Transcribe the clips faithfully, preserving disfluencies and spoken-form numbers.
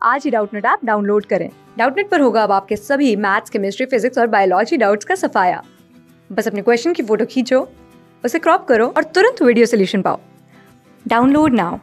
आज ही Doubtnut app download करें। डाउटनेट पर होगा अब आपके सभी मैथ्स, केमिस्ट्री, फिजिक्स और बायोलॉजी डाउट्स का सफाया। बस अपने क्वेश्चन की फोटो खींचो, उसे क्रॉप करो और तुरंत वीडियो सोल्यूशन पाओ। Download now.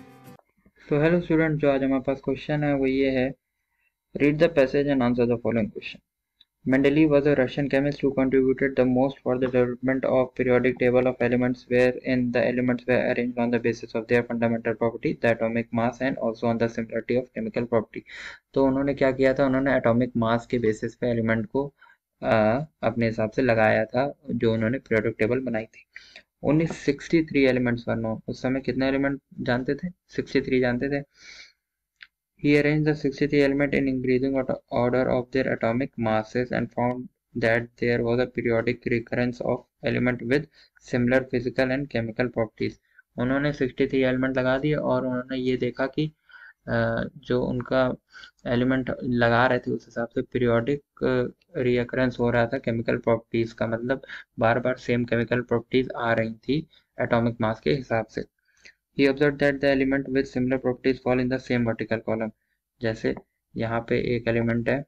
तो हेलो स्टूडेंट, जो आज हमारे पास क्वेश्चन है वो ये है, read the passage and answer the following question. Mendeleev was a Russian chemist who contributed the most for the development of periodic table of elements, wherein the elements were arranged on the basis of their fundamental property, the atomic mass, and also on the similarity of chemical property। तो उन्होंने क्या किया था, उन्होंने atomic mass के basis पे element को आ, अपने हिसाब से लगाया था, जो उन्होंने पीरियोडिक टेबल बनाई थी। Only sixty three elements were known. उस समय कितने एलिमेंट जानते थे? सिक्सटी थ्री जानते थे। He arranged the sixty-three elements in increasing order of their atomic masses and found that there was a periodic recurrence of elements with similar physical and chemical properties। उन्होंने तिरसठ element लगा दिए और उन्होंने ये देखा कि जो उनका एलिमेंट लगा रहे थे उस हिसाब से पीरियोडिक रिकरेंस हो रहा था केमिकल प्रॉपर्टीज का, मतलब बार बार सेम केमिकल प्रॉपर्टीज आ रही थी एटॉमिक मास के हिसाब से। He observed that the element with similar properties fall in the same vertical column। जैसे यहाँ पे एक एलिमेंट है,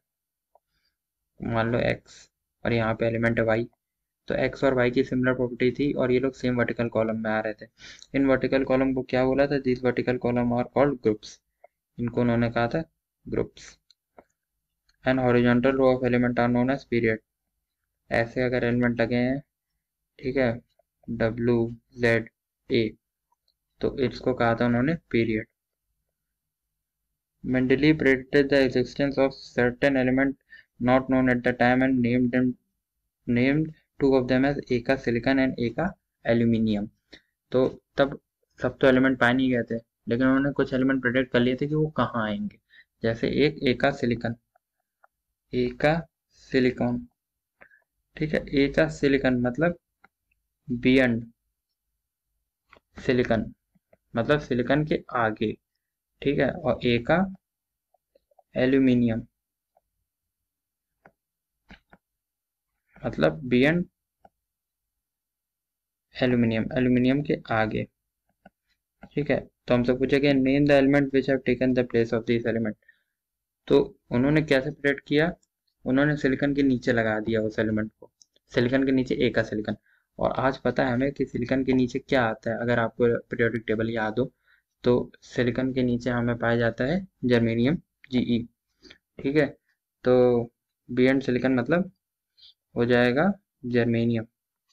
मान लो x, और यहाँ पे एलिमेंट है y। तो x और y की सिमिलर प्रॉपर्टी थी और ये लोग सेम वर्टिकल कॉलम में आ रहे थे। इन वर्टिकल कॉलम को क्या बोला था? This vertical column are called groups. इनको उन्होंने कहा था groups. And horizontal row of element are known as period. ऐसे अगर एलिमेंट लगे हैं, ठीक है, W Z A, तो इसको कहा था उन्होंने period. Mendeleev predicted the existence of certain elements not known at the time and named them named two of them as एका सिलिकॉन एंड एका एल्यूमिनियम। तो तब सब तो एलिमेंट पाए नहीं गए थे, लेकिन उन्होंने कुछ एलिमेंट प्रेडिक्ट कर लिए थे कि वो कहाँ आएंगे। जैसे एक एका सिलिकॉन, एका सिलिकॉन, ठीक है। एका सिलिकॉन मतलब बियॉन्ड सिलिकॉन, मतलब सिलिकॉन के आगे, ठीक है। और एका एल्यूमिनियम मतलब बियॉन्ड एल्यूमिनियम, एल्यूमिनियम के आगे, ठीक है। तो हमसे पूछेगा name the element which have taken the place of this element. तो उन्होंने कैसे प्रेडिक्ट किया? उन्होंने सिलिकॉन के नीचे लगा दिया उस एलिमेंट को, सिलिकॉन के नीचे एक का सिलिकॉन। और आज पता है हमें कि सिलिकॉन के नीचे क्या आता है। अगर आपको पीरियोडिक टेबल याद हो तो सिलिकॉन के नीचे हमें पाया जाता है जर्मेनियम, जीई, ठीक है। तो बी एंड सिलिकॉन मतलब हो जाएगा जर्मेनियम।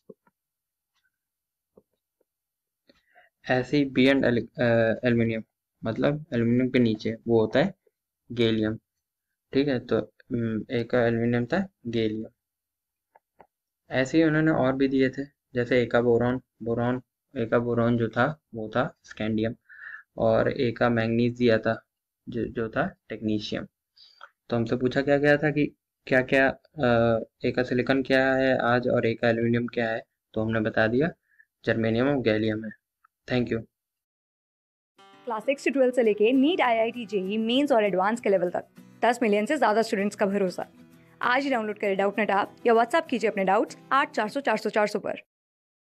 ऐसे ही बी एंड एल्यूमिनियम मतलब एल्यूमिनियम के नीचे वो होता है गैलियम, ठीक है। तो हम्म, एक का एल्यूमिनियम था गैलियम। ऐसे ही उन्होंने और भी दिए थे, जैसे एका बोरॉन, बोरॉन एका बोरॉन जो था वो था स्कैंडियम। और एका मैंगनीज दिया था जो जो था टेक्नीशियम। तो हमसे पूछा क्या गया था कि क्या क्या एका सिलिकॉन क्या है आज और एका एल्यूमिनियम क्या है, तो हमने बता दिया जर्मेनियम और गैलियम है। Thank you. क्लास सिक्स से ट्वेल्थ से लेके NEET, I I T, JEE Mains और एडवांस के लेवल तक दस मिलियन से ज्यादा स्टूडेंट्स का भरोसा। आज ही डाउनलोड करें डाउटनेट ऐप या व्हाट्सएप कीजिए अपने डाउट्स आठ चार सौ चार सौ चार सौ पर।